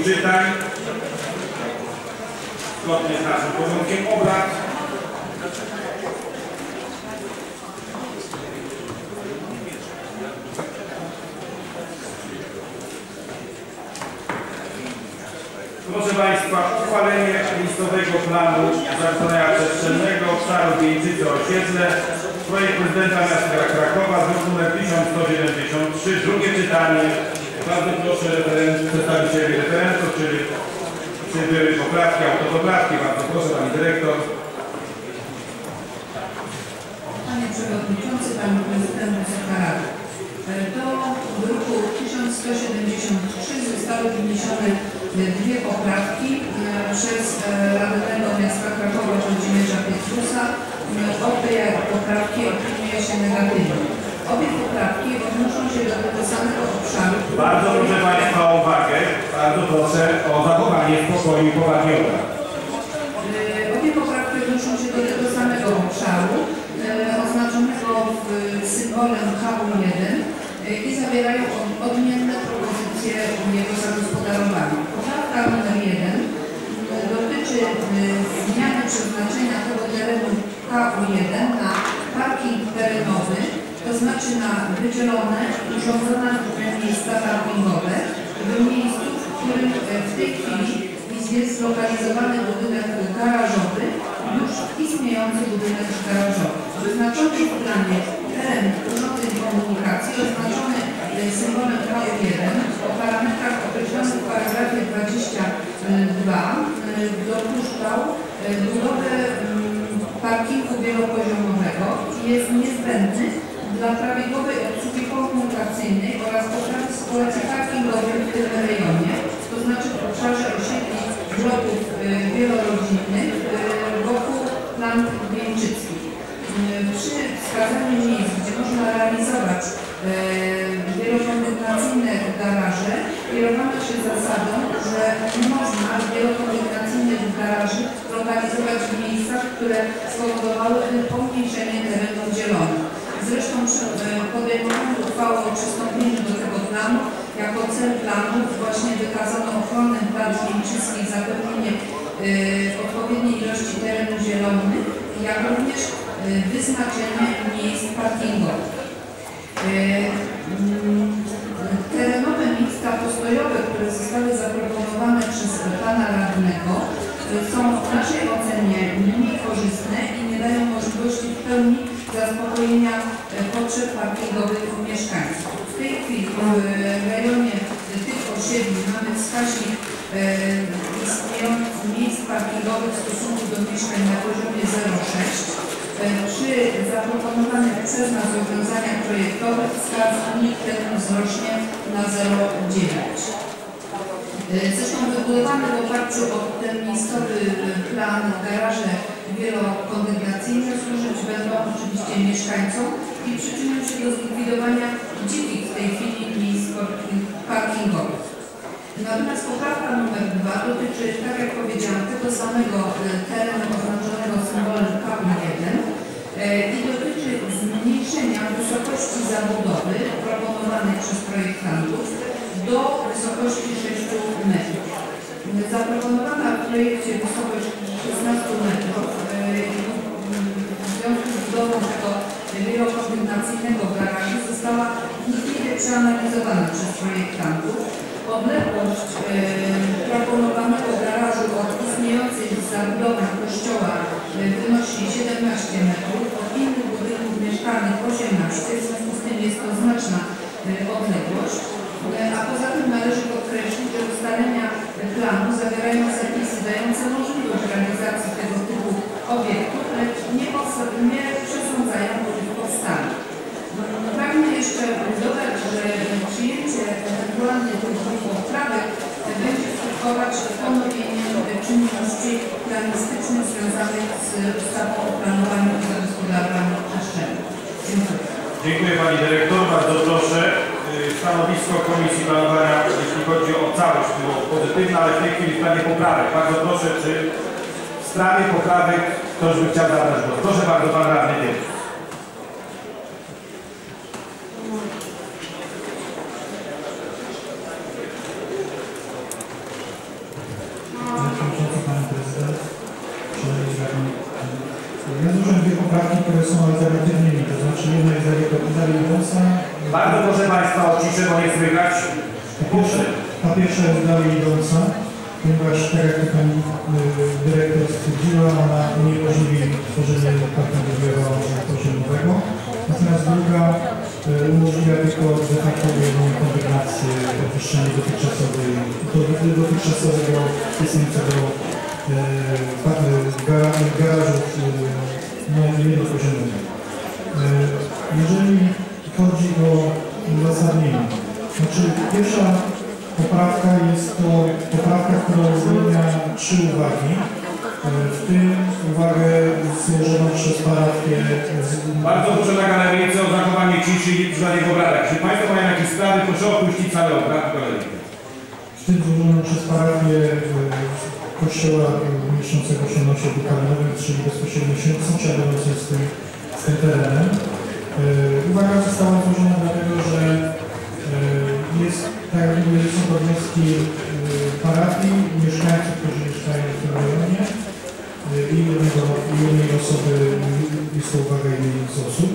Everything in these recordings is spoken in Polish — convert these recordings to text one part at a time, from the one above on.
czytań. Zgodnie z naszym porządkiem obrad. Proszę Państwa, uchwalenie miejscowego planu zarządzania przestrzennego obszaru Wieńczyce-Osiedle. Projekt prezydenta miasta Krakowa, druk nr 1173, drugie czytanie. Bardzo proszę przedstawicieli referentów, czy były poprawki, autopoprawki. Bardzo proszę Pani Dyrektor. Panie Przewodniczący, Pani Prezydent, Wysoka Rada. Do druku 1173 zostały wniesione dwie poprawki przez radnego miasta Krakowa Włodzimierza Pietrusa. Obie poprawki opiniuje się negatywnie. Obie poprawki odnoszą się do tego samego obszaru. Bardzo proszę Państwa o uwagę. Bardzo proszę o zachowanie spokoju i powagi obrad. Obie poprawki odnoszą się do tego samego obszaru oznaczonego symbolem HU1 i zawierają odmienne propozycje jego zagospodarowania. Poprawka nr 1 dotyczy zmiany przeznaczenia tego terenu HU1 na parking terenowy, to znaczy na wydzielone, urządzone miejsca parkingowe w miejscu, w którym w tej chwili jest zlokalizowany budynek garażowy, już istniejący budynek garażowy. Wyznaczony w planie teren urządzeń komunikacji oznaczony symbolem HU1 o parametrach określonych w paragrafie 22 dopuszczał budowę parkingu wielopoziomowego i jest niezbędny dla prawidłowej obsługi komunikacyjnej oraz poprawy sytuacji parkingowej w tym rejonie, to znaczy w obszarze osiedli bloków wielorodzinnych wokół plant wieńczyckich. Przy wskazaniu miejsc, gdzie można realizować wielokondygnacyjne garaże, kierowano się zasadą, że nie można wielokondygnacyjnych garaży lokalizować w miejscach, które spowodowałyby pomniejszenie terenów zielonych. Zresztą podejmowano uchwałę o przystąpieniu do tego planu. Jako cel planu właśnie wykazano ochronę plant wieńczyckich, zapewnienie odpowiedniej ilości terenów zielonych, jak również wyznaczenie miejsc parkingowych. Terenowe miejsca postojowe, które zostały zaproponowane przez pana radnego, są w naszej ocenie mniej korzystne i nie dają możliwości w pełni zaspokojenia potrzeb parkingowych mieszkańców. W tej chwili w rejonie tych osiedli mamy wskaźnik istniejących miejsc parkingowych w stosunku do mieszkań na poziomie 0,6. Przy zaproponowanych przez nas rozwiązaniach projektowych wskaźnik ten wzrośnie na 0,9. Zresztą wybudowane w oparciu o ten miejscowy plan garaże wielokondygnacyjne służyć będą oczywiście mieszkańcom i przyczynią się do zlikwidowania dzikich w tej chwili miejsc parkingowych. Natomiast poprawka nr 2 dotyczy, tak jak powiedziałam, tego samego terenu oznaczonego symbolem HU1 i dotyczy zmniejszenia wysokości zabudowy proponowanej przez projektantów do wysokości 6 metrów. Zaproponowana w projekcie wysokość 16 metrów w związku z budową tego wielokondygnacyjnego garażu została wnikliwie przeanalizowana przez projektantów. Odległość proponowanego garażu od istniejącej zabudowy kościoła wynosi 17 metrów, od innych budynków mieszkalnych 18, w związku z tym jest to znaczna odległość. A poza tym należy podkreślić, że ustalenia planu zawierają zapisy dające możliwość realizacji tego typu obiektów, lecz nie przesądzają o ich powstaniu. Pragnę jeszcze dodać, że przyjęcie ewentualnie tych dwóch poprawek będzie skutkować ponowieniem czynności planistycznych związanych z ustawą o planowaniu i zagospodarowaniu przestrzennym. Dziękuję. Dziękuję Pani Dyrektor. Bardzo proszę. Stanowisko Komisji Planowania, jeśli chodzi o całość, było pozytywne, ale w tej chwili w sprawie poprawek. Bardzo proszę, czy w sprawie poprawek ktoś by chciał zabrać głos. Proszę bardzo, Pan Radny. poprawki, które są alternatywnymi, to znaczy jedna jest dalej idąca. Bardzo proszę Państwa o ciszę, bo nie słychać. Ta pierwsza jest dalej idąca, ponieważ tak jak to pani dyrektor stwierdziła, ona uniemożliwi tworzenie parkingowego poziomowego. Natomiast druga umożliwia tylko de facto jedną kondygnację, opuszczenie dotychczasowego istniejącego garażów jednopoziomowego. Jeżeli chodzi o uzasadnienie, znaczy pierwsza poprawka jest to poprawka, która uwzględnia 3 uwagi, w tym uwagę złożoną przez parafię. Bardzo proszę na galerii o zachowanie ciszy i przy danych obradach. Jeśli Państwo mają jakieś sprawy, proszę opuścić salę obrad galerii. W tym złożoną przez parafię kościoła mieszczącego się na osiedlu Karnowym, czyli bezpośrednio sąsiadujący z tym terenem. Uwaga została złożona dlatego, że tak jak mówię, są to wnioski parafii, mieszkańców, którzy mieszkają w tym rejonie i jednej osoby, jest to uwaga jednej z osób.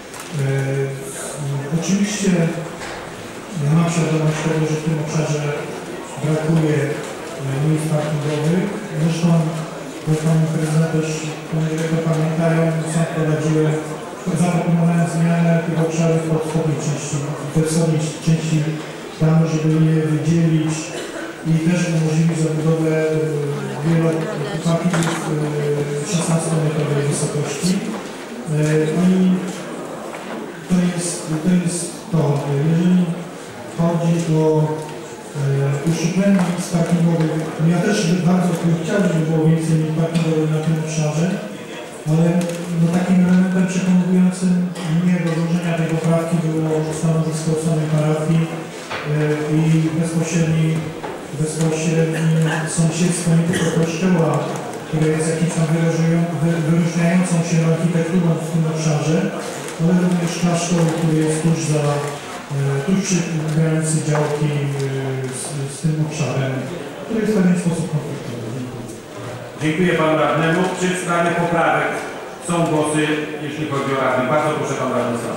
Oczywiście mam świadomość tego, że w tym obszarze brakuje miejsc parkingowych. Zresztą, bo pani prezydent też, pani dyrektor pamiętają, sam prowadziłem, zaproponowałem zmianę tych obszarów pod wschodniej części planu, żeby je wydzielić i też umożliwić zabudowę wielu parkingów 16-metrowej wysokości. I to jest to. Jeżeli chodzi o uszczuplenie miejsc parkingowych, ja też bardzo chciałbym, żeby było więcej miejsc parkingowych na tym obszarze, ale no, takim elementem przekonującym mnie do złożenia tej poprawki było stanowisko samej parafii i bezpośrednie sąsiedztwo nie tylko kościoła, które jest jakimś tam wyróżniającą się architekturą w tym obszarze, ale również klasztoru, który jest tuż przy granicy działki z tym obszarem, który jest w pewien sposób konfliktowy. Dziękuję Panu Radnemu. Czy w sprawie poprawek są głosy, jeśli chodzi o radnych? Bardzo proszę Pan Radny Sam.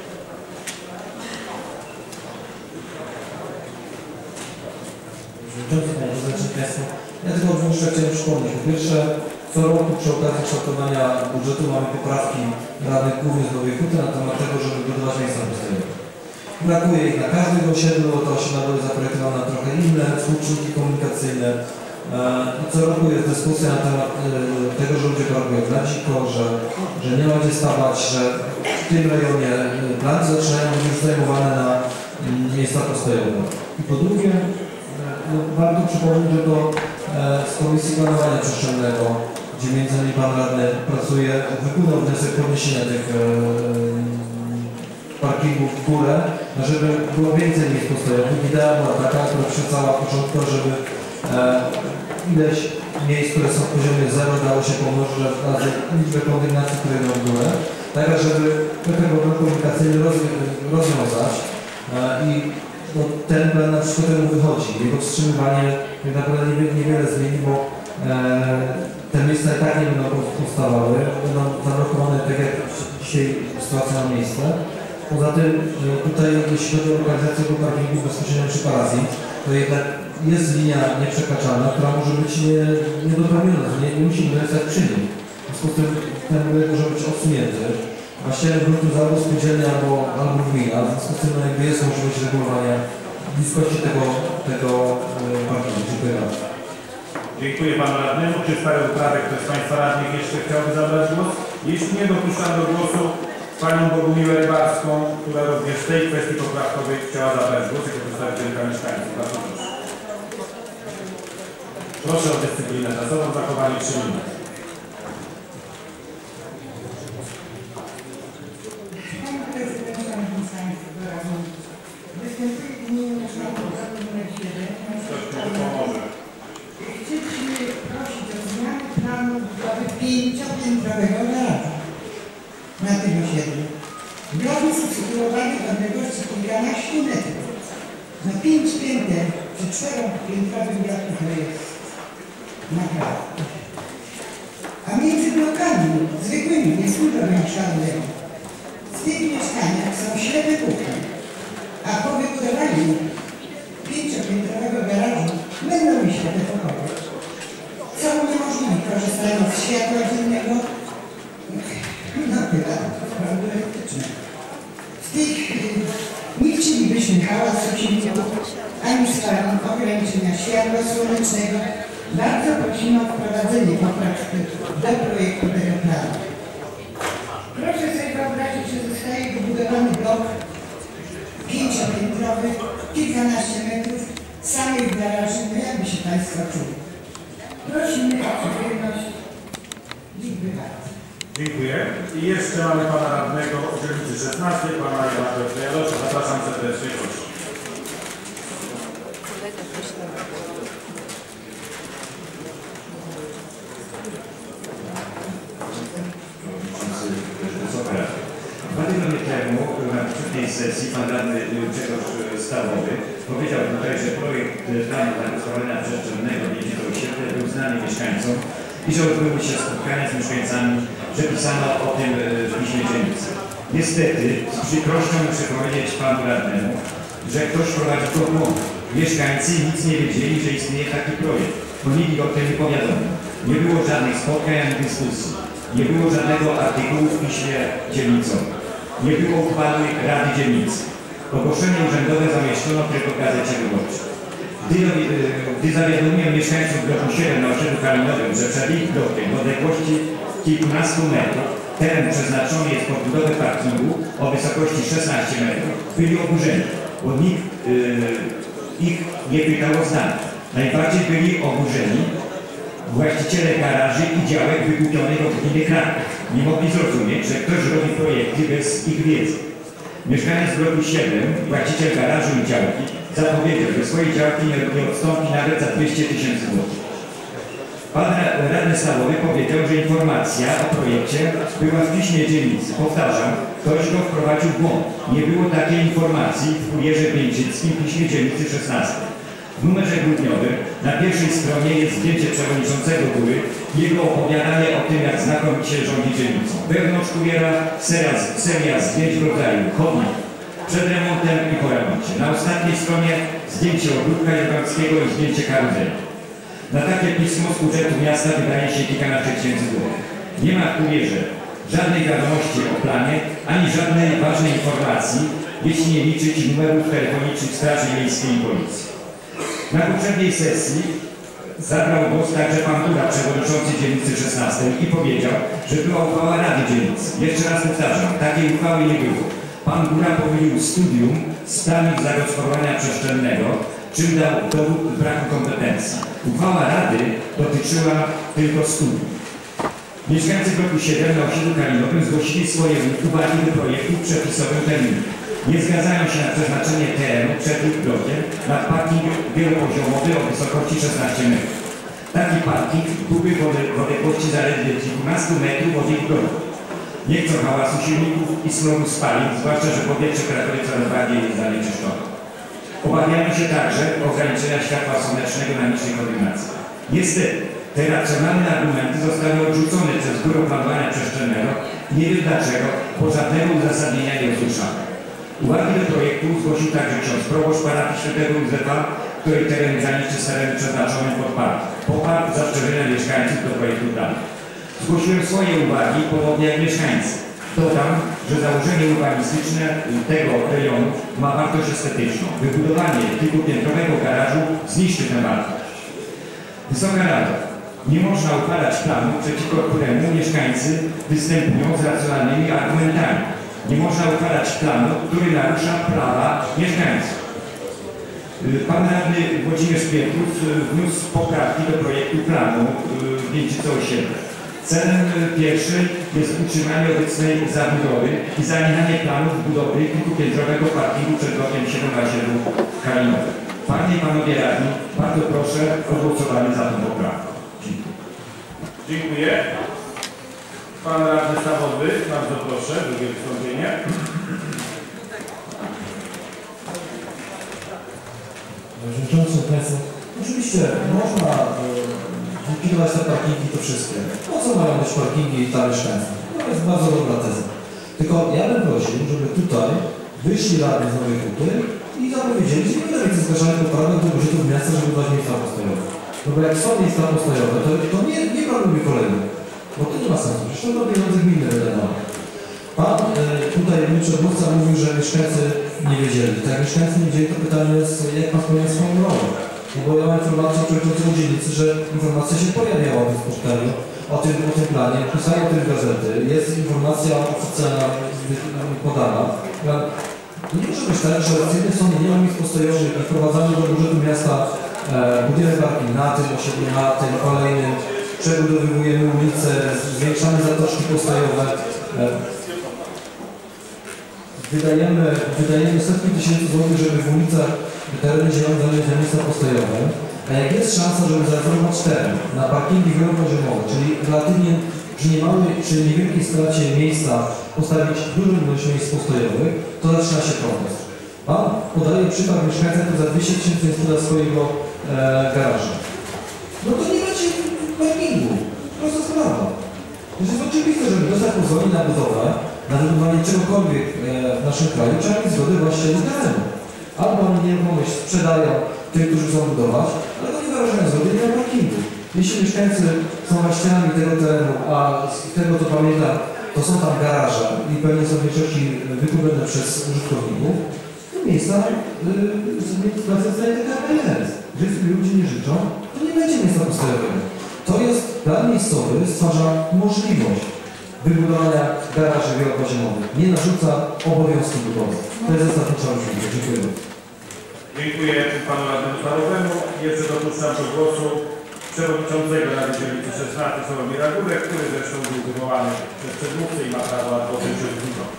Ja tylko od dwóch chciałem przypomnieć. Po pierwsze, co roku przy okazji kształtowania budżetu mamy poprawki radnych głównie z Nowej Huty na temat tego, żeby budować miejsca postojowe. Brakuje ich na każdym osiedlu, to osiedla były zaprojektowane na trochę inne współczynniki komunikacyjne. Co roku jest dyskusja na temat tego, że ludzie parkują na dziko, że nie ma gdzie stawać, że w tym rejonie plany zaczynają być już zajmowane na miejsca postojowe. I po drugie, no, warto przypomnieć, że to z Komisji Planowania Przestrzennego, gdzie między innymi Pan Radny pracuje, wypłynął wniosek podniesienia tych parkingów w górę, żeby było więcej miejsc postojowych. Idea była taka, która przyświecała początku, żeby ileś miejsc, które są w poziomie 0, dało się pomnożyć razy liczbę kondygnacji, które idą w górę, tak żeby ten problem komunikacyjny rozwiązać i no, ten plan na przykład temu wychodzi. Jego wstrzymywanie tak naprawdę niewiele zmieni, bo te miejsca i tak nie będą powstawały, będą zablokowane tak jak dzisiaj sytuacja ma miejsce. Poza tym tutaj, jeśli chodzi o lokalizację tego parkingu bezpośrednio przy parafii, to jednak jest linia nieprzekraczalna, która może być niedopełniona, nie musi stać przy nim. W związku z tym ten budynek może być odsunięty. Właścicielem gruntu jest albo spółdzielnia, albo gmina. W związku z tym jakby jest możliwość regulowania bliskości tego parkingu. Dziękuję bardzo. Dziękuję Panu Radnemu. Czy w sprawie poprawek ktoś z Państwa radnych jeszcze chciałby zabrać głos? Jeśli nie, dopuszczam do głosu Panią Bogumiłę Rybarską, która również w tej kwestii poprawkowej chciała zabrać głos jako przedstawicielka mieszkańców. Bardzo proszę. Proszę o dyscyplinę czasową, zachowanie 3 minut. Panie Prezydencie, Szanowni Państwo, występuję w imieniu Mieszkańców nr 7. Chcieliśmy prosić o zmianę planu budowy 5-piętrowego garażu na tym osiedlu. Garaż jest usytuowany w odległości kilkanaście metrów. Na 5 pięter przy 4-piętrowym bloku to jest naprawdę. A między blokami mieszkaniami zwykłymi, niesłużowymi szalonymi. W tych mieszkaniach są ślepe kuchnie, a po wybudowaniu 5-piętrowego garażu będą mi ślepe pokoje, co uniemożliwi korzystanie z światła dziennego, no tyle, prądu elektrycznego. W tych nie chcielibyśmy hałasu silników, ani spalin, ograniczenia światła słonecznego. Bardzo prosimy o wprowadzenie poprawki do projektu tego planu. Proszę sobie wyobrazić, że zostaje wybudowany blok 5-piętrowy, kilkanaście metrów samych garaży. No jakby się Państwo czuli? Prosimy o przychylność. Dziękuję bardzo. Dziękuję. I jeszcze mamy pana radnego o dzielnicy 16, pana Jana Jarosza. Zapraszam serdecznie, proszę. Dwa tygodnie temu na poprzedniej sesji pan radny Grzegorz Stawowy powiedział tutaj, że projekt planu zagospodarowania przestrzennego Wiejskiego Osiedla był znany mieszkańcom i że odbyły się spotkania z mieszkańcami, że pisano o tym w piśmie dzielnicy. Niestety, z przykrością muszę powiedzieć panu radnemu, że ktoś prowadzi to błąd. Mieszkańcy nic nie wiedzieli, że istnieje taki projekt, bo nikt o tym nie powiadomił. Nie było żadnych spotkań ani dyskusji. Nie było żadnego artykułu w piśmie dzielnicowym. Nie było uchwały Rady Dzielnicy. Ogłoszenie urzędowe zamieszczono tylko w Gazecie Wyborczej. Gdy zawiadomiłem mieszkańców bloku 7 na osiedlu Kalinowym, że przed ich blokiem w odległości kilkunastu metrów teren przeznaczony jest pod budowę parkingu o wysokości 16 metrów, byli oburzeni, bo nikt ich nie pytał o zdanie. Najbardziej byli oburzeni właściciele garaży i działek wykupionych od gminy Kraków. Nie mogli zrozumieć, że ktoś robi projekty bez ich wiedzy. Mieszkaniec bloku 7, właściciel garażu i działki, zapowiedział, że swojej działki nie odstąpi nawet za 200 000 złotych. Pan radny Stawowy powiedział, że informacja o projekcie była w piśmie dzielnicy. Powtarzam, ktoś go wprowadził w błąd. Nie było takiej informacji w kurierze Wieńczyckim w piśmie dzielnicy 16. W numerze grudniowym na pierwszej stronie jest zdjęcie przewodniczącego góry, jego opowiadanie o tym, jak znakomicie rządzi dzielnicą. Wewnątrz kuriera seria zdjęć w rodzaju chodnik przed remontem i po remoncie. Na ostatniej stronie zdjęcie ogródka Jaworskiego i zdjęcie karuzeli. Na takie pismo z budżetu miasta wydaje się kilkanaście tysięcy złotych. Nie ma w kurierze żadnej wiadomości o planie, ani żadnej ważnej informacji, jeśli nie liczyć numerów telefonicznych Straży Miejskiej i Policji. Na poprzedniej sesji zabrał głos także pan Dura, przewodniczący dzielnicy 16 i powiedział, że była uchwała Rady Dzielnicy. Jeszcze raz powtarzam, takiej uchwały nie było. Pan Dura pomylił studium z planu zagospodarowania przestrzennego, czym dał dowód braku kompetencji. Uchwała Rady dotyczyła tylko studium. Mieszkańcy bloku 7 na osiedlu Kalinowym zgłosili swoje uwagi do projektu w przepisowym terminie. Nie zgadzają się na przeznaczenie terenu przed ich blokiem na parking wielopoziomowy o wysokości 16 metrów. Taki parking byłby w odległości zaledwie kilkunastu metrów od ich bloku. Nie chcą hałasu silników i smogu spalin, zwłaszcza, że powietrze w Krakowie coraz bardziej jest zanieczyszczone. Obawiają się także ograniczenia światła słonecznego na niższej ordynacji. Niestety, te racjonalne argumenty zostały odrzucone przez Biuro Planowania Przestrzennego. Nie wiem dlaczego, bo żadnego uzasadnienia nie usłyszano. Uwagi do projektu zgłosił także ksiądz proboszcz parafii Świętego Józefa, której teren graniczy z terenem przeznaczonym pod park. Poparł zastrzeżenia mieszkańców do projektu planu. Zgłosiłem swoje uwagi, podobnie jak mieszkańcy. Dodam, że założenie urbanistyczne tego rejonu ma wartość estetyczną. Wybudowanie kilkupiętrowego garażu zniszczy tę wartość. Wysoka Rado, nie można uchwalać planu, przeciwko któremu mieszkańcy występują z racjonalnymi argumentami. Nie można uchwalać planu, który narusza prawa mieszkańców. Pan radny Włodzimierz Pietrus wniósł poprawki do projektu planu Wieńczyce Osiedla. Celem pierwszym jest utrzymanie obecnej zabudowy i zaniechanie planów budowy kilkupiętrowego parkingu przed blokiem 7 na osiedlu Kalinowym. Panie i Panowie Radni, bardzo proszę o głosowanie za tą poprawką. Dziękuję. Dziękuję. Pan radny Stawowy, bardzo proszę, drugie wystąpienie. Przewodniczący Państwo, oczywiście można Likwidować te parkingi to wszystkie. Po co mają być parkingi dla mieszkańców? To jest bardzo dobra teza. Tylko ja bym prosił, żeby tutaj wyszli radni z Nowej Huty i zapowiedzieli, że nie będą więcej zgłaszali poprawek do budżetu miasta, żeby dać miejsca postojowe. No bo jak są miejsca postojowe, to nie planujmy kolejnych. Bo to nie ma sensu. Przecież to pieniądze gminy wydawane. Pan tutaj mój przedmówca mówił, że mieszkańcy nie wiedzieli. Tak, jak mieszkańcy nie wiedzieli, to pytanie jest, jak pan spełnia swoją rolę. No bo ja mam informację od przewodniczącego dzielnicy, że informacja się pojawiała w tym spotkaniu o tym planie, pisali o tym gazety, jest informacja oficjalna podana. Nie może być tak, że z jednej strony nie ma miejsc postojowych i wprowadzamy do budżetu miasta budynek parking na tym osiedlu, na tym kolejnym, przebudowujemy ulice, zwiększamy zatoczki postojowe. Wydajemy setki tysięcy złotych, żeby w ulicach tereny zielone znaleźć na miejsca postojowe. A jak jest szansa, żeby zarezerwować teren na parkingi wielopoziomowe, czyli relatywnie przy niemałej, przy niewielkiej stracie miejsca postawić dużą ilość miejsc postojowych, to zaczyna się protest. Pan podaje przykład mieszkańca, który za 200 000 jest dla swojego garażu. No to nie macie parkingu. Prosta sprawa. To jest oczywiste, żeby dostać pozwolenie na budowę, na wybudowanie czegokolwiek w naszym kraju, trzeba mieć zgodę właścicieli terenu. Albo oni nieruchomość sprzedają tych, którzy chcą budować, ale to nie wyrażają zgody nie ma parkingu. Jeśli mieszkańcy są właścicielami tego terenu, a z tego co pamiętam, to są tam garaże i pewnie są w większości wykupione przez użytkowników, to miejsca jeżeli ludzie nie życzą, to nie będzie miejsca postojowego. To jest plan miejscowy, stwarza możliwość wybudowania garaży wielopoziomowych. Nie narzuca obowiązku budowy. To jest zasadnicza różnica. Dziękuję. Dziękuję panu radnemu starowemu. Jeszcze dopuszczam do głosu przewodniczącego Rady Dzielnicy 16 Sławomira Górek, który zresztą był wywołany przez przedmówcę i ma prawo o tym się dyskutować.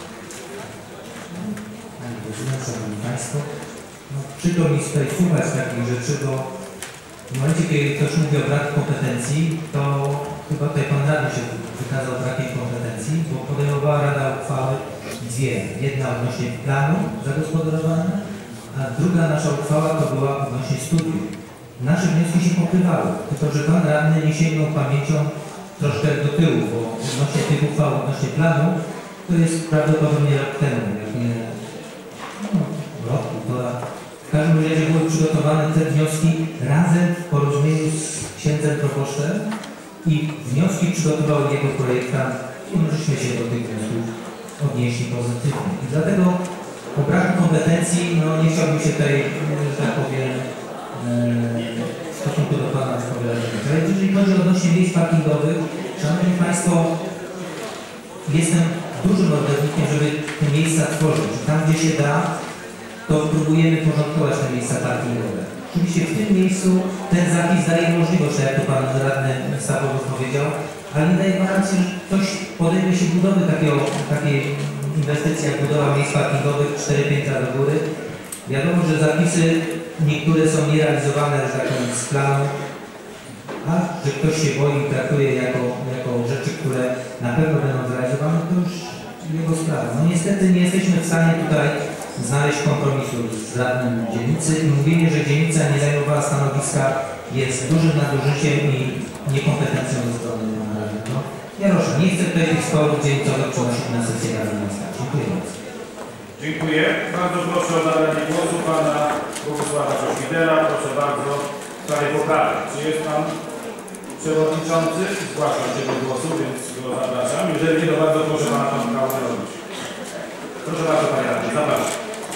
Panie Prezydent, Szanowni Państwo, przykro mi tutaj słuchać takich rzeczy, bo w momencie, kiedy ktoś mówi o braku kompetencji, to chyba tutaj pan radny się wykazał brakiem kompetencji, bo podejmowała Rada uchwały dwie. Jedna odnośnie planu zagospodarowania, a druga nasza uchwała to była odnośnie studiów. Nasze wnioski się pokrywały, tylko że pan radny nie sięgnął pamięcią troszkę do tyłu, bo odnośnie tych uchwał, odnośnie planu, to jest prawdopodobnie rok temu, jak nie rok, półtora. W każdym razie były przygotowane te wnioski razem w porozumieniu z księdzem proboszczem i wnioski przygotował jego projektant i myśmy się do tych wniosków odnieśli pozytywnie. I dlatego po braku kompetencji, nie chciałbym się tutaj, że tak powiem, w stosunku do pana wypowiadać. Ale jeżeli chodzi odnośnie miejsc parkingowych, Szanowni Państwo, jestem dużym orędownikiem, żeby te miejsca tworzyć. Tam, gdzie się da, to próbujemy porządkować te miejsca parkingowe. Oczywiście w tym miejscu ten zapis daje możliwość, tak jak to pan radny Stawowy powiedział, ale nie daje gwarancji, że ktoś podejmie się budowy takiej inwestycji jak budowa miejsc parkingowych 4 piętra do góry. Wiadomo, że zapisy niektóre są nierealizowane, że tak powiem, z planu, a że ktoś się boi i traktuje jako rzeczy, które na pewno będą zrealizowane, to już jego sprawa. Niestety nie jesteśmy w stanie tutaj znaleźć kompromisu z radnym dzielnicy i mówienie, że dzielnica nie zajmowała stanowiska jest dużym nadużyciem i niekompetencją ze strony pana radnego. Jarosław, nie chcę tutaj tych sporów dzielnicowych przenosić na sesję Rady Miasta. Dziękuję bardzo. Dziękuję. Bardzo proszę o zabranie głosu pana Bogusława Szoświdera. Proszę bardzo w sprawie poprawek. Czy jest pan przewodniczący? Zgłaszam się do głosu, więc go zapraszam. Jeżeli nie, to bardzo proszę pana tam prawo robić. Proszę bardzo, panie radny, zapraszam.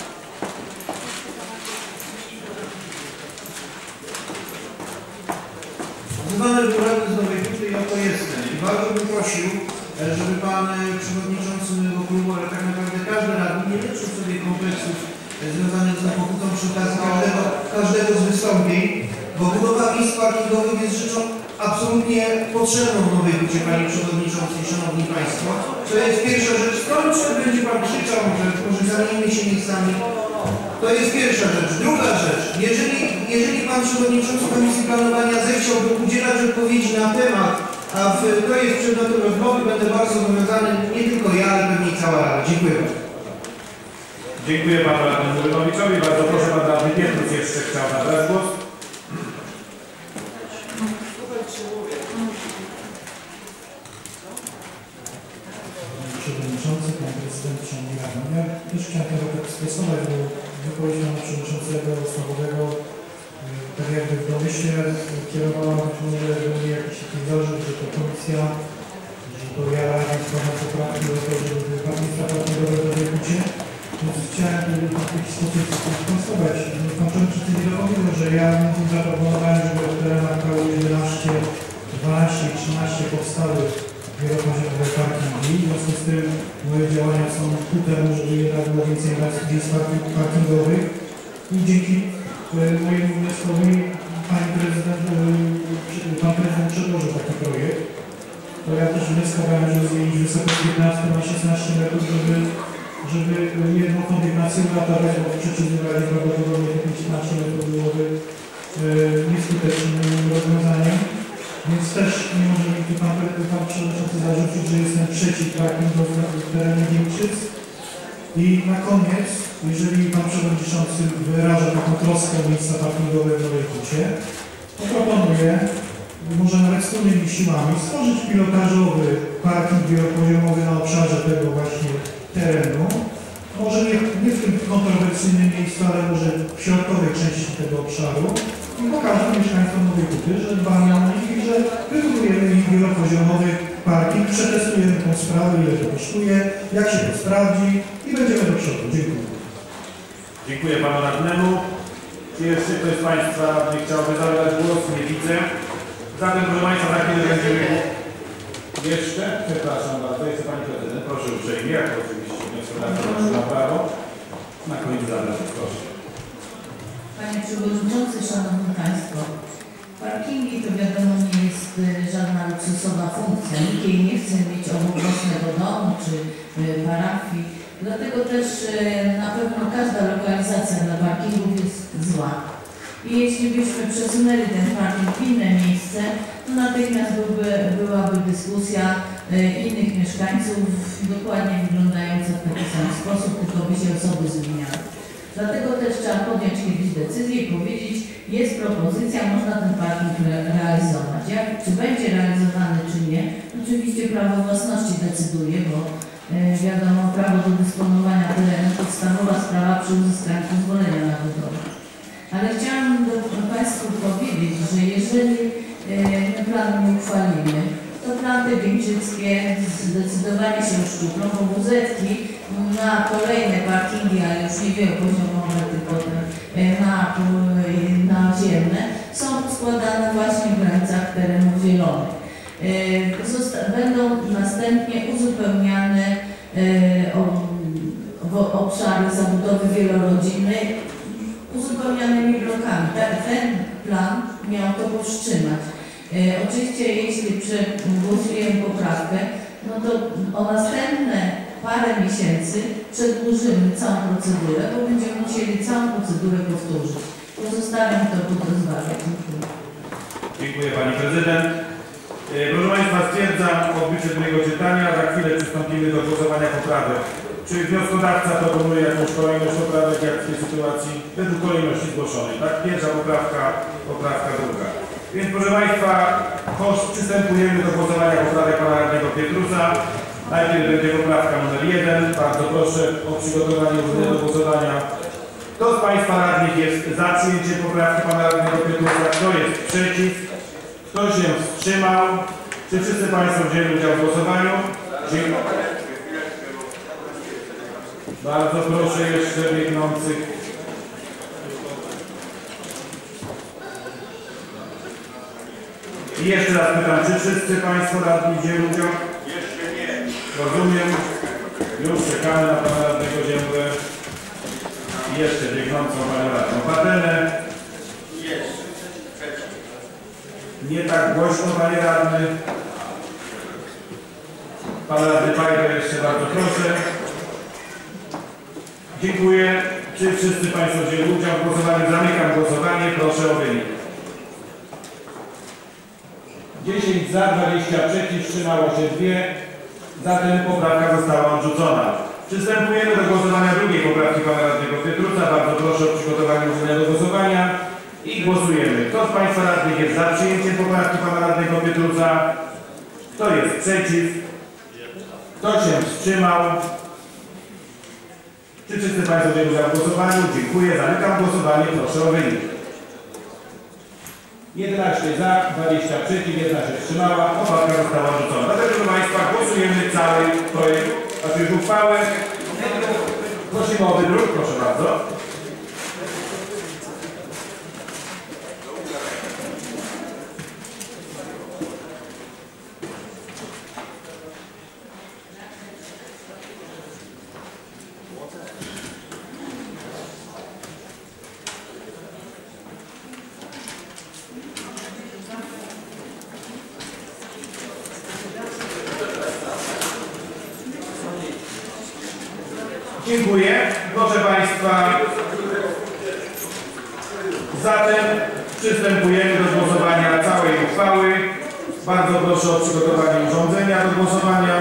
Wzywany był radny z Nowej Huty i oto jestem. I bardzo bym prosił, żeby pan przewodniczący mojego klubu, ale tak naprawdę każdy radny nie leczył sobie kompleksów związanych z Nową Hutą przy okazji każdego z wystąpień, bo budowa miejsc parkingowych jest rzeczą absolutnie potrzebną w Nowej Hucie, panie przewodniczący i szanowni państwo. To jest pierwsza rzecz. Czy będzie pan krzyczał, że może zamienimy się miejscami. To jest pierwsza rzecz. Druga rzecz. Jeżeli pan przewodniczący Komisji Planowania zechciałby udzielać odpowiedzi na temat, a to jest przedmiotem rozmowy, będę bardzo zobowiązany, nie tylko ja, ale pewnie cała Rada. Dziękuję bardzo. Dziękuję panu radnemu Murynowiczowi. Bardzo proszę, pan radny Pietrus jeszcze chciał zabrać głos. Przewodniczący, Pan Prezydent Szanowni Radni. Ja też chciałem trochę tak stosować do wypowiedzi Pana Przewodniczącego Stawowego. Tak jakby w domyśle kierowała być może do mnie jakiś taki zarzut, że to komisja, że to ja składam poprawki do tego, żeby wypadnictwa partnerowe do wykucie. Więc chciałem w jakiś sposób skonstruować. Pan Przewodniczący nie dopowiedział, że ja zaproponowałem, żeby w terenach KU11, 12 i 13 powstały wielopoziomowe parkingi. W związku z tym moje działania są ku temu, żeby jednak było więcej miejsc parkingowych. I dzięki mojemu wnioskowi pan prezydent przedłożył taki projekt. To ja też wnioskowałem, żeby zmienić wysokość 15 na 16 metrów, żeby jedną kondygnację uratować, bo w przeciwnym razie prawdopodobnie te 15 metrów byłoby nieskutecznym rozwiązaniem. Więc też nie może mi tu pan Przewodniczący zarzucić, że jestem przeciw parkingowi w terenie Giemczyc. I na koniec, jeżeli Pan Przewodniczący wyraża taką troskę o miejsca parkingowe w Nowej Hucie, to proponuję, może nawet wspólnymi siłami, stworzyć pilotażowy parking wielopoziomowy na obszarze tego właśnie terenu. Może nie w tym kontrowersyjnym miejscu, ale może w środkowej części tego obszaru. I pokażę mieszkańcom Nowej Huty, że dbamy o nich i że wybudujemy ich wielopoziomowy parking, przetestujemy tę sprawę, ile to kosztuje, jak się to sprawdzi i będziemy do przodu. Dziękuję. Dziękuję Panu Radnemu. Czy jeszcze ktoś z Państwa radnych chciałby zabrać głos? Nie widzę. Zatem, proszę Państwa, za chwilę będziemy... Jeszcze? Przepraszam bardzo, jest Pani Prezydent. Proszę uprzejmie, jak oczywiście wnioskodawca ma prawo. Na koniec zabrać, proszę. Panie Przewodniczący, Szanowni Państwo, parkingi to wiadomo nie jest żadna luksusowa funkcja. Nikt jej nie chce mieć obok własnego domu czy parafii. Dlatego też na pewno każda lokalizacja dla parkingów jest zła. I jeśli byśmy przesunęli ten parking w inne miejsce, to natychmiast byłaby dyskusja innych mieszkańców dokładnie wyglądająca w taki sam sposób, tylko by się osoby zmieniały. Dlatego też trzeba podjąć kiedyś decyzję i powiedzieć, jest propozycja, można ten parking realizować. Czy będzie realizowany, czy nie, oczywiście prawo własności decyduje, bo wiadomo, prawo do dysponowania terenu to podstawowa sprawa przy uzyskaniu pozwolenia na budowę. Ale chciałam Państwu powiedzieć, że jeżeli my planu nie uchwalimy, to planty giemczyckie zdecydowanie się uszczuplą, bo WZ-ki na kolejne parkingi, ale już nie wielopoziomowe, tylko naziemne, są składane właśnie w granicach terenów zielonych. Będą następnie uzupełniane obszary zabudowy wielorodzinnej uzupełnianymi blokami. Ten plan miał to powstrzymać. Oczywiście jeśli przegłosujemy poprawkę, no to o następne parę miesięcy przedłużymy całą procedurę, bo będziemy musieli całą procedurę powtórzyć. Pozostawiam to pod rozwagą. Dziękuję Pani Prezydent. Proszę Państwa, stwierdzam odbycie drugiego czytania. Za chwilę przystąpimy do głosowania poprawek. Czy wnioskodawca proponuje jakąś kolejność poprawek, jak w tej sytuacji, według kolejności zgłoszonej, tak? Pierwsza poprawka, poprawka druga. Więc proszę Państwa, przystępujemy do głosowania poprawek Pana Radnego Pietrusa. Najpierw będzie poprawka numer 1. Bardzo proszę o przygotowanie urny do głosowania. Kto z Państwa radnych jest za przyjęciem poprawki Pana Radnego Pietrusa? Kto jest przeciw? Kto się wstrzymał? Czy wszyscy Państwo wzięli udział w głosowaniu? Dziękuję. Bardzo proszę jeszcze biegnących. I jeszcze raz pytam, czy wszyscy Państwo radni wzięli udział? Jeszcze nie. Rozumiem. Już czekamy na Pana Radnego Ziębę. I jeszcze biegnącą Panią Radną Patelę. Nie tak głośno, Panie Radny. Pan Radny Pajda, jeszcze bardzo proszę. Dziękuję. Czy wszyscy Państwo wzięli udział w głosowaniu? Zamykam głosowanie. Proszę o wynik. 10 za, 20 przeciw, wstrzymało się 2. Zatem poprawka została odrzucona. Przystępujemy do głosowania drugiej poprawki Pana Radnego Pietrusa. Bardzo proszę o przygotowanie urny do głosowania. I głosujemy. Kto z Państwa radnych jest za przyjęciem poprawki Pana Radnego Pietruca? Kto jest przeciw? Kto się wstrzymał? Czy wszyscy Państwo wzięli udział w głosowaniu? Dziękuję. Zamykam głosowanie. Proszę o wynik. 11 za, 20 przeciw, 1 się wstrzymała. Poprawka została odrzucona. Dlatego, proszę Państwa, głosujemy cały projekt, znaczy już uchwałę. Prosimy o wydruk, proszę bardzo. Dziękuję. Proszę Państwa, zatem przystępujemy do głosowania całej uchwały. Bardzo proszę o przygotowanie urządzenia do głosowania.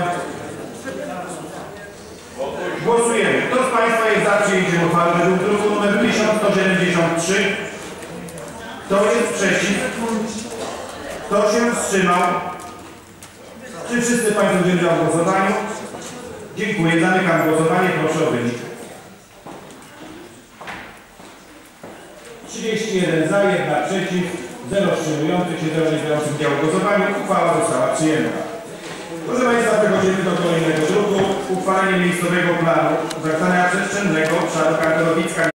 Głosujemy. Kto z Państwa jest za przyjęciem uchwały według druku nr 1173? Kto jest przeciw? Kto się wstrzymał? Czy wszyscy Państwo wzięli udział w głosowaniu? Dziękuję. Zamykam głosowanie. Proszę o wynik. 31 za, 1 przeciw, 0 wstrzymujących się, 0 nie biorących udziału w głosowaniu. Uchwała została przyjęta. Proszę Państwa, przechodzimy do kolejnego druku. Uchwalenie miejscowego planu zarządzania przestrzennego obszaru Kartolowicka.